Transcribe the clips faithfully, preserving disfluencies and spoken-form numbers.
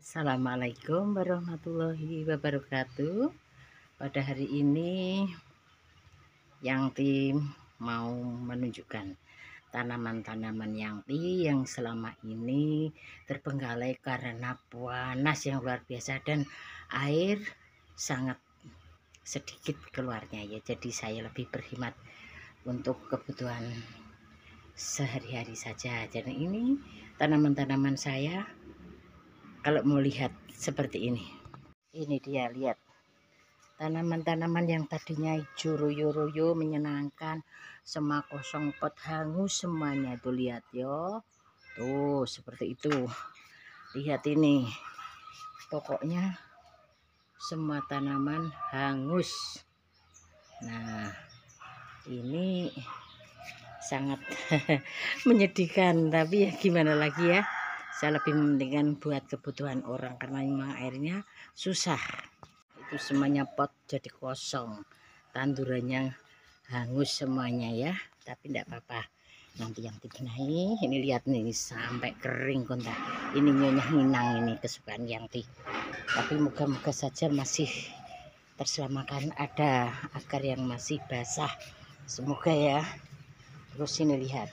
Assalamualaikum warahmatullahi wabarakatuh. Pada hari ini Yangti mau menunjukkan tanaman-tanaman Yangti yang selama ini terbengkalai karena panas yang luar biasa dan air sangat sedikit keluarnya ya. Jadi saya lebih berhemat untuk kebutuhan sehari-hari saja. Jadi ini tanaman-tanaman saya kalau mau lihat seperti ini. Ini dia, lihat. Tanaman-tanaman yang tadinya hijau royo-royo menyenangkan, semua kosong pot hangus semuanya. Tuh lihat yo. Tuh seperti itu. Lihat ini. Pokoknya semua tanaman hangus. Nah, ini sangat menyedihkan, tapi ya gimana lagi ya. Saya lebih mementingkan buat kebutuhan orang karena memang airnya susah. Itu semuanya pot jadi kosong, tandurannya hangus semuanya ya, tapi tidak apa-apa, nanti yang dibenahi. Ini lihat nih sampai kering kontak. Ini nyonya nginang, ini kesukaan Yangti, tapi moga-moga saja masih terselamatkan, ada akar yang masih basah, semoga ya. Terus ini lihat.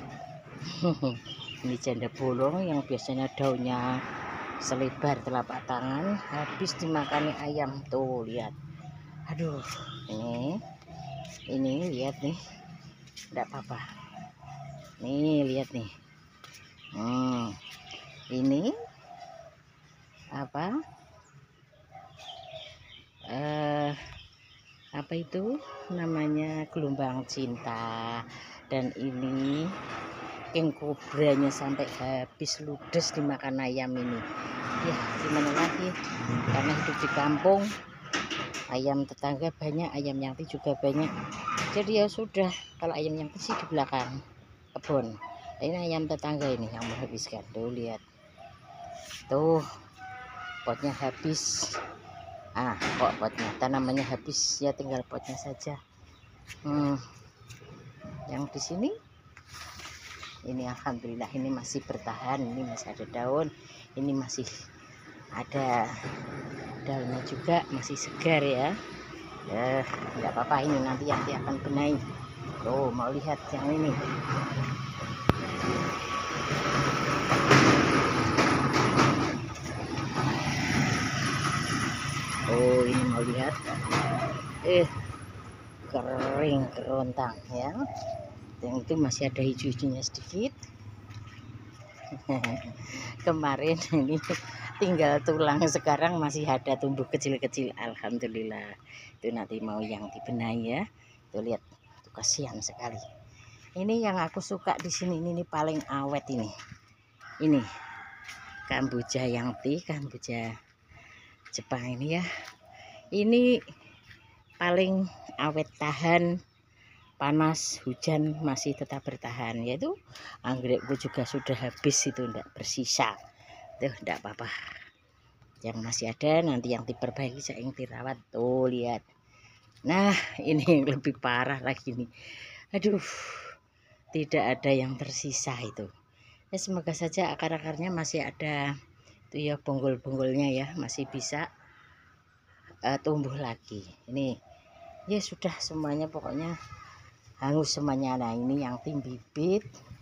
Ini janda bolong yang biasanya daunnya selebar telapak tangan, habis dimakani ayam. Tuh lihat, aduh, ini ini lihat nih, tidak apa-apa nih, lihat nih. hmm, ini apa eh apa itu namanya, gelombang cinta. Dan ini king kobranya sampai habis ludes dimakan ayam ini. Ya gimana lagi, karena hidup di kampung, ayam tetangga banyak, ayam Yangti juga banyak. Jadi ya sudah, kalau ayam Yangti sih di belakang kebun. Ini ayam tetangga ini yang menghabiskan. Tuh lihat, tuh potnya habis. Ah kok potnya, tanamannya habis ya, tinggal potnya saja. Hmm, yang di sini ini alhamdulillah ini masih bertahan, ini masih ada daun, ini masih ada daunnya juga, masih segar ya. Eh, enggak apa-apa, ini nanti Yangti akan benahi. Tuh mau lihat yang ini. Oh ini mau lihat. Eh kering kerontang ya. Yang itu masih ada hijau-hijaunya sedikit. Kemarin ini tinggal tulang, sekarang masih ada tumbuh kecil-kecil, alhamdulillah. Itu nanti mau yang dibenahi ya. Tuh lihat, tuh kasihan sekali. Ini yang aku suka di sini, ini, ini paling awet ini. Ini kamboja Yangti, kamboja Jepang ini ya. Ini paling awet, tahan panas, hujan masih tetap bertahan. Yaitu anggrekku juga sudah habis, itu enggak bersisa. Tuh enggak apa-apa, yang masih ada nanti yang diperbaiki, saya yang dirawat. Tuh lihat. Nah ini yang lebih parah lagi nih, aduh, tidak ada yang tersisa itu ya. Semoga saja akar-akarnya masih ada itu ya, bonggol-bonggolnya ya, masih bisa uh, tumbuh lagi. Ini ya sudah semuanya pokoknya hangus semuanya. Nah ini yang tim bibit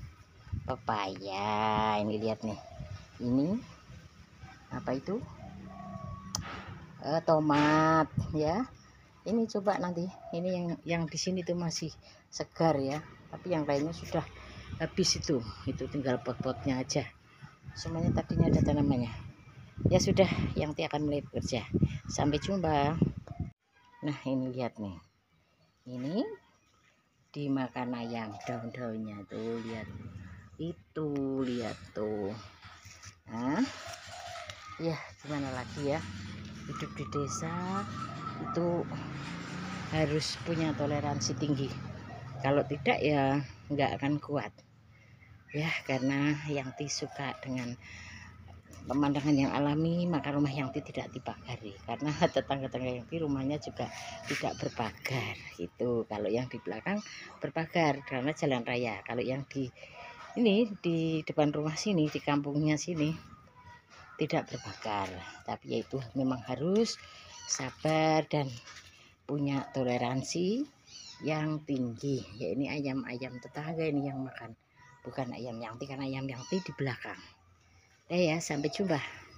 pepaya, ini lihat nih, ini apa itu, uh, tomat ya. Ini coba nanti, ini yang yang di sini tuh masih segar ya, tapi yang lainnya sudah habis itu. Itu tinggal pot-potnya aja, semuanya tadinya ada tanamannya. Ya sudah, Yangti akan mulai bekerja. Sampai jumpa. Nah ini lihat nih, ini dimakan ayam daun-daunnya. Tuh lihat, itu lihat tuh. Nah ya gimana lagi ya, hidup di desa itu harus punya toleransi tinggi, kalau tidak ya nggak akan kuat ya. Karena Yangti suka dengan pemandangan yang alami, maka rumah Yangti tidak dipagari, karena tetangga-tetangga Yangti rumahnya juga tidak berpagar gitu. Kalau yang di belakang berpagar karena jalan raya, kalau yang di ini di depan rumah sini, di kampungnya sini, tidak berbakar, tapi yaitu memang harus sabar dan punya toleransi yang tinggi. Ya ini ayam-ayam tetangga ini yang makan, bukan ayam Yanti, karena ayam Yanti di belakang. Eh ya, sampai jumpa.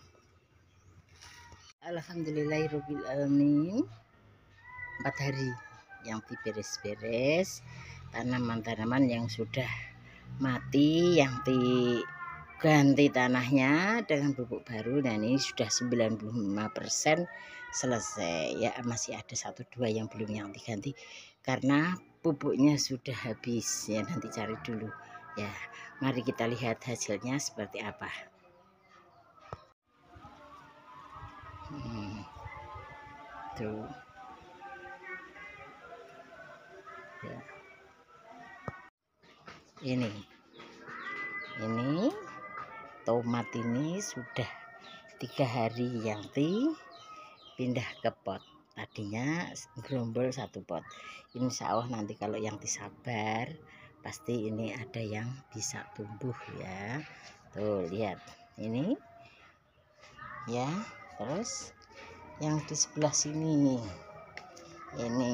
Alhamdulillahirabbil alamin. Empat hari yang beres-beres, tanaman-tanaman yang sudah mati yang diganti tanahnya dengan pupuk baru. Dan ini sudah sembilan puluh lima persen selesai ya, masih ada satu dua yang belum yang diganti karena pupuknya sudah habis ya. Nanti cari dulu ya. Mari kita lihat hasilnya seperti apa. Hmm. Tuh ya. Ini ini tomat ini sudah tiga hari yang di pindah ke pot. Tadinya gerombol satu pot. Insya Allah nanti kalau yang disabar pasti ini ada yang bisa tumbuh ya. Tuh lihat ini ya. Terus yang di sebelah sini ini,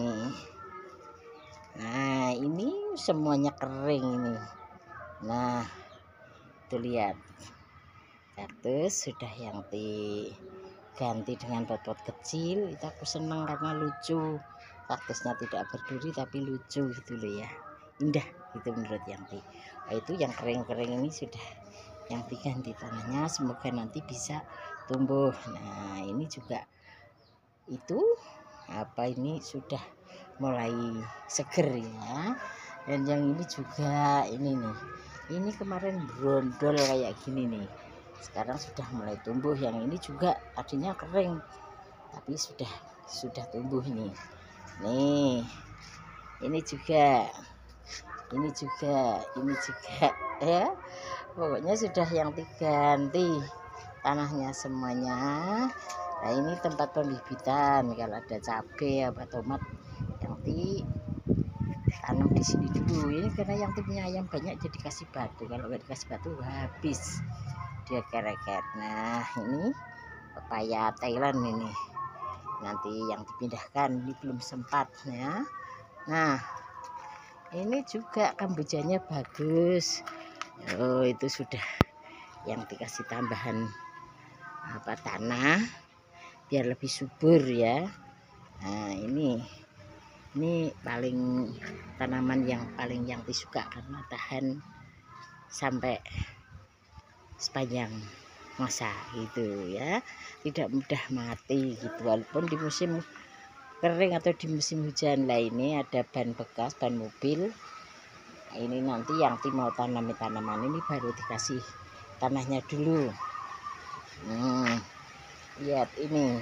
nah ini semuanya kering ini. Nah tuh lihat, kaktus sudah yang diganti dengan pot-pot kecil. Itu aku senang karena lucu, kaktusnya tidak berduri tapi lucu gitu loh ya, indah itu menurut Yanti. Nah, itu yang kering-kering ini sudah yang diganti tanahnya, semoga nanti bisa tumbuh. Nah ini juga itu apa, ini sudah mulai seger ya. Dan yang ini juga ini nih, ini kemarin brondol kayak gini nih, sekarang sudah mulai tumbuh. Yang ini juga tadinya kering tapi sudah sudah tumbuh nih. Nih ini juga ini juga ini juga ya, pokoknya sudah yang diganti tanahnya semuanya. Nah ini tempat pembibitan, kalau ada cabai apa tomat yang ditanam di sini dulu. Ini karena yang punya ayam banyak jadi kasih batu, kalau nggak dikasih batu habis dia keret-keret. Nah ini pepaya Thailand ini nanti yang dipindahkan, ini belum sempat ya. Nah ini juga kambojanya bagus. Oh itu sudah yang dikasih tambahan apa tanah biar lebih subur ya. Nah ini ini paling tanaman yang paling yang disuka karena tahan sampai sepanjang masa gitu ya, tidak mudah mati gitu walaupun di musim kering atau di musim hujan. Lah ini ada ban bekas, ban mobil. Nah, ini nanti yang mau tanami tanaman ini baru dikasih tanahnya dulu. Hmm, lihat ini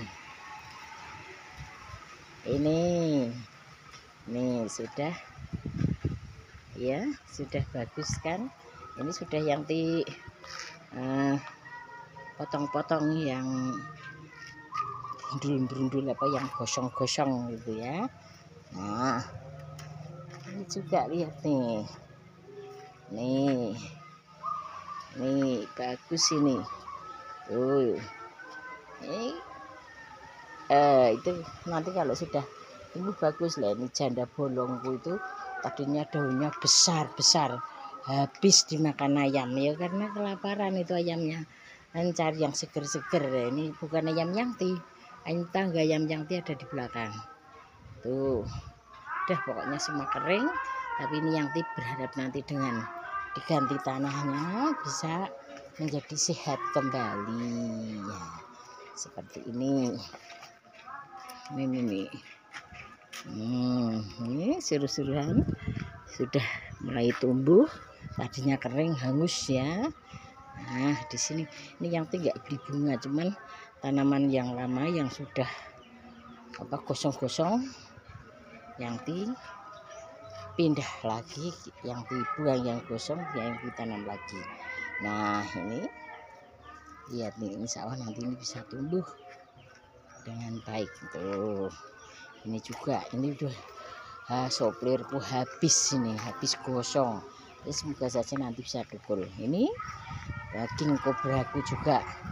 ini nih sudah ya, sudah bagus kan. Ini sudah yang di uh, potong-potong yang berundul-berundul apa yang gosong-gosong gitu ya. Nah ini juga lihat nih, nih nih bagus ini. Tuh ini eh, itu nanti kalau sudah tumbuh bagus lah. Ini janda bolongku itu tadinya daunnya besar-besar, habis dimakan ayam ya karena kelaparan itu ayamnya, dan cari yang seger-seger. Ini bukan ayam Yanti, ayam tangga. Ayam Yanti ada di belakang tuh. Udah pokoknya semua kering, tapi ini Yanti berharap nanti dengan diganti tanahnya bisa menjadi sehat kembali ya, seperti ini. Ini nih, hmm, ini seru-seruan sudah mulai tumbuh, tadinya kering hangus ya. Nah di sini ini yang tidak beli bunga, cuman tanaman yang lama yang sudah apa gosong-gosong yang dipindah lagi, yang dibuang yang gosong yang ditanam lagi. Nah ini lihat nih, insya Allah nanti ini bisa tumbuh dengan baik tuh. Ini juga ini udah ah, soplirku habis ini, habis gosong. Jadi semoga saja nanti bisa tukul. Ini daging kobraku juga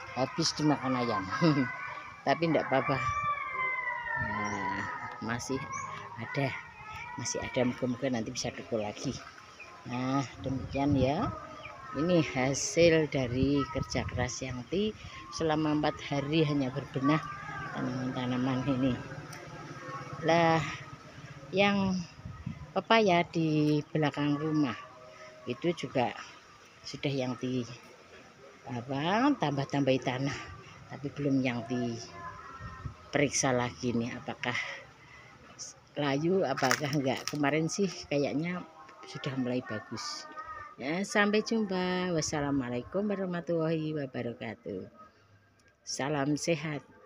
habis dimakan ayam. Tapi enggak apa-apa, nah, masih ada masih ada, moga-moga nanti bisa tukul lagi. Nah demikian ya, ini hasil dari kerja keras Yanti selama empat hari hanya berbenah tanaman-tanaman ini. Lah yang pepaya di belakang rumah itu juga sudah Yanti apa tambah-tambahi tanah, tapi belum Yanti periksa lagi nih apakah layu apakah enggak. Kemarin sih kayaknya sudah mulai bagus ya. Sampai jumpa, wassalamualaikum warahmatullahi wabarakatuh, salam sehat.